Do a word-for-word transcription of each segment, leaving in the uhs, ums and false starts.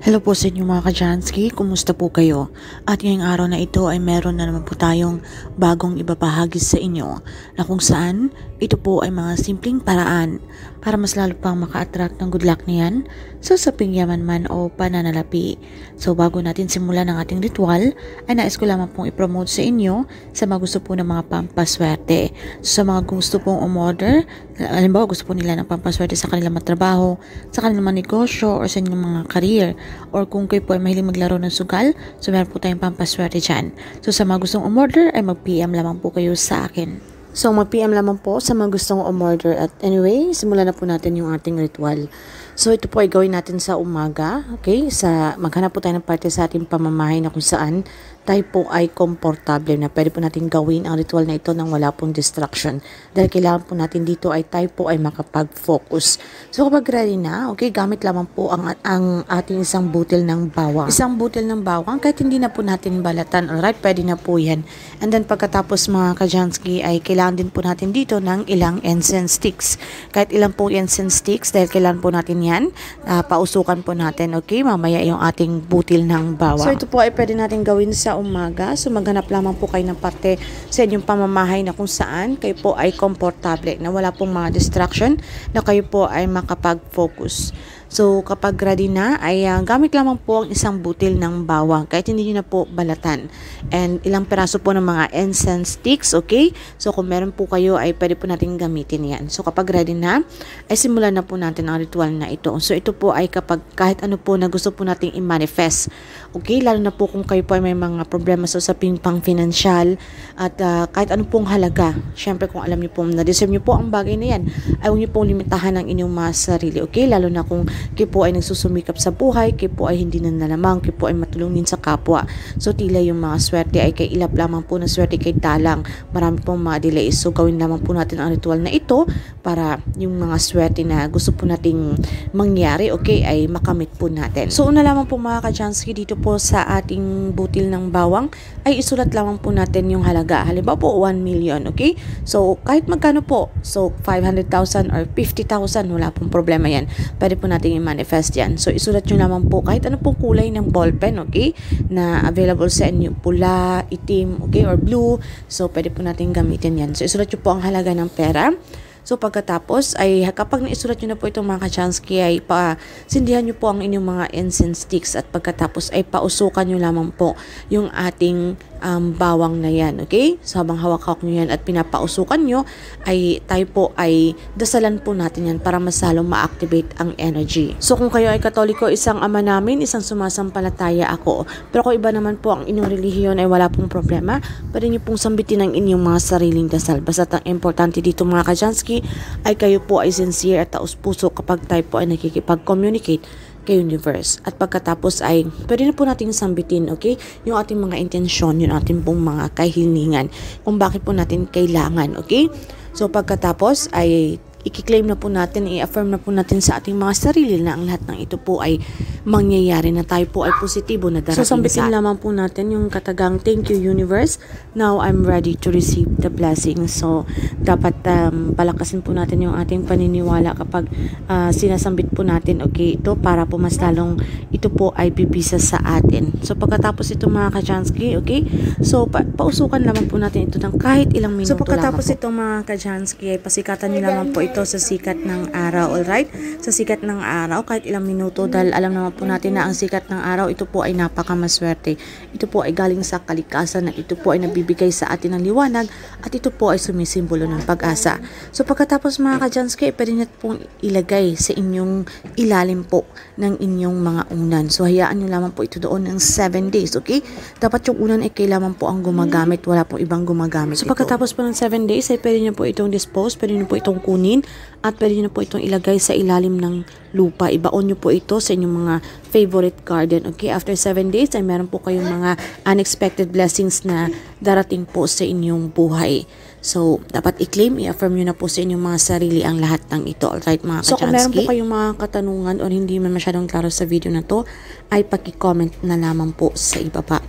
Hello po sa inyo mga ka-Jansky, kumusta po kayo? At ngayong araw na ito ay meron na naman po tayong bagong ibabahagi sa inyo na kung saan ito po ay mga simpleng paraan para mas lalo pang maka-attract ng good luck niyan sa usaping yaman man o pananalapi. So bago natin simulan ang ating ritual ay nais ko lamang pong ipromote sa inyo sa mga gusto po ng mga pampaswerte. So sa mga gusto pong umorder, halimbawa gusto po nila ng pampaswerte sa kanilang matrabaho, sa kanilang mga negosyo or sa inyong mga career, or kung kayo po ay mahilig maglaro ng sugal, so meron po tayong pampaswerte dyan. So sa mga gustong umorder ay mag-P M lamang po kayo sa akin. So mag-P M lamang po sa mga gustong umorder. At anyway, simulan na po natin yung ating ritual. So ito po ay gawin natin sa umaga, okay? Sa maghanap po tayo ng parte sa ating pamamahay na kung saan tayo po ay komportable na pwede po natin gawin ang ritual na ito nang wala pong distraction. Dahil kailangan po natin dito ay tayo po ay makapag-focus. So kapag ready na, okay, gamit lamang po ang, ang ating isang butil ng bawang. Isang butil ng bawang, kahit hindi na po natin balatan, alright, pwede na po yan. And then pagkatapos mga ka-Jansky ay kailangan din po natin dito ng ilang incense sticks. Kahit ilang po incense sticks, dahil kailangan po natin yan, uh, pausukan po natin, okay, mamaya yung ating butil ng bawang. So ito po ay pwede natin gawin sa umaga. So maghanap lamang po kayo ng parte sa inyong pamamahay na kung saan kayo po ay komportable, na wala pong mga distraction, na kayo po ay makapag-focus. So kapag ready na ay uh, gamit lamang po ang isang butil ng bawang, kahit hindi nyo na po balatan, and ilang peraso po ng mga incense sticks, okay? So kung meron po kayo ay pwede po natin gamitin yan. So kapag ready na ay simulan na po natin ang ritual na ito. So ito po ay kapag kahit ano po na gusto po nating i-manifest, okay? Lalo na po kung kayo po ay may mga problema sa usaping pang-financial at uh, kahit ano pong halaga. Syempre kung alam niyo po na-deserve niyo po ang bagay na yan, ay huwag niyo pong limitahan ang inyong mga sarili, okay? Lalo na kung kayo po ay nagsusumikap sa buhay, kayo po ay hindi na nalamang, kayo po ay matulungin sa kapwa. So tila yung mga swerte ay kay ilap lamang po na swerte kay talang. Marami pong mga delays. So gawin lamang po natin ang ritual na ito para yung mga swerte na gusto po nating mangyari, okay, ay makamit po natin. So una lamang po mga ka-Jansky, dito po sa ating butil ng bawang ay isulat lamang po natin yung halaga. Halimbawa po one million, okay? So kahit magkano po, so five hundred thousand or fifty thousand, wala pong problema yan. Pwede po natin i-manifest yan. So isulat nyo naman po kahit ano pong kulay ng ballpen, okay, na available sa inyo, pula, itim, okay, or blue. So pwede po natin gamitin yan. So isulat nyo po ang halaga ng pera. So pagkatapos ay kapag naisulat nyo na po itong mga ka-Jansky ay pasindihan nyo po ang inyong mga incense sticks at pagkatapos ay pausukan nyo lamang po yung ating um, bawang na yan, okay? So habang hawak-hawak nyo yan at pinapausukan nyo ay tayo po ay dasalan po natin yan para mas lalo ma-activate ang energy. So kung kayo ay Katoliko, isang ama namin, isang sumasampalataya ako. Pero kung iba naman po ang inyong relihiyon ay wala pong problema, pwede nyo pong sambitin ang inyong mga sariling dasal. Basta ang importante dito mga ka-Jansky ay kayo po ay sincere at taos puso kapag tayo po ay nakikipag-communicate kay universe. At pagkatapos ay pwede na po nating sambitin, okay, yung ating mga intensyon, yung ating pong mga kahilingan, kung bakit po natin kailangan, okay? So pagkatapos ay i-claim na po natin, i-affirm na po natin sa ating mga sarili na ang lahat ng ito po ay mangyayari, na tayo po ay positibo na darating. So sambitin lamang po natin yung katagang thank you universe, now I'm ready to receive the blessings. So dapat um, palakasin po natin yung ating paniniwala kapag uh, sinasambit po natin, okay, ito para po mas lalong ito po ay bibisa sa atin. So pagkatapos ito mga ka-Jansky, okay, so pa pausukan lamang po natin ito ng kahit ilang minuto. So pagkatapos ito mga ka-Jansky ay pasikatan nyo lamang po ito ito sa sikat ng araw, alright? Sa sikat ng araw, kahit ilang minuto, dahil alam naman po natin na ang sikat ng araw, ito po ay napakamaswerte. Ito po ay galing sa kalikasan at ito po ay nabibigay sa atin ng liwanag at ito po ay sumisimbolo ng pag-asa. So pagkatapos mga ka-Jansky, pwede nyo pong ilagay sa inyong ilalim po ng inyong mga unan. So hayaan nyo lamang po ito doon ng seven days, okay? Dapat yung unan ay kailangan po ang gumagamit, wala pong ibang gumagamit. So pagkatapos po ng seven days, ay pwede nyo po itong dispose, pwede nyo po itong kunin, at pwede nyo po itong ilagay sa ilalim ng lupa. Ibaon nyo po ito sa inyong mga favorite garden. Okay, after seven days ay meron po kayong mga unexpected blessings na darating po sa inyong buhay. So, dapat i-claim, i-affirm nyo na po sa inyong mga sarili ang lahat ng ito. Alright mga ka-Jansky? So, kung meron po kayong mga katanungan o hindi man masyadong klaro sa video na to, ay paki-comment na lamang po sa ibaba.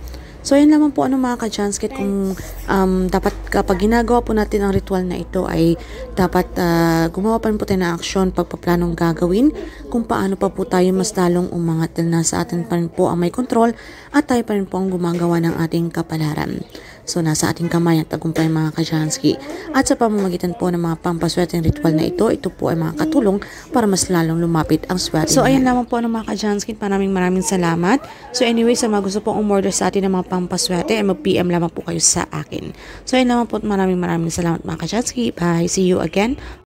So yun naman po ano mga ka-Janskit, kung um, dapat kapag ginagawa po natin ang ritual na ito ay dapat uh, gumawa pa rin po tayo ng aksyon, pagpaplanong gagawin, kung paano pa po tayo mas lalong umangat dahil nasa atin pa rin po ang may kontrol at tayo pa rin po ang gumagawa ng ating kapalaran. So nasa ating kamay at tagumpay mga ka-Jansky. At sa pamamagitan po ng mga pampaswerteng ritual na ito, ito po ay mga katulong para mas lalong lumapit ang swerte. So ayan naman po ng mga ka-Jansky, maraming maraming salamat. So anyway, sa mga gusto pong umorder sa atin ng mga pampaswerte, ay mag-P M lamang po kayo sa akin. So ayan naman po, maraming maraming salamat mga ka-Jansky. Bye, see you again.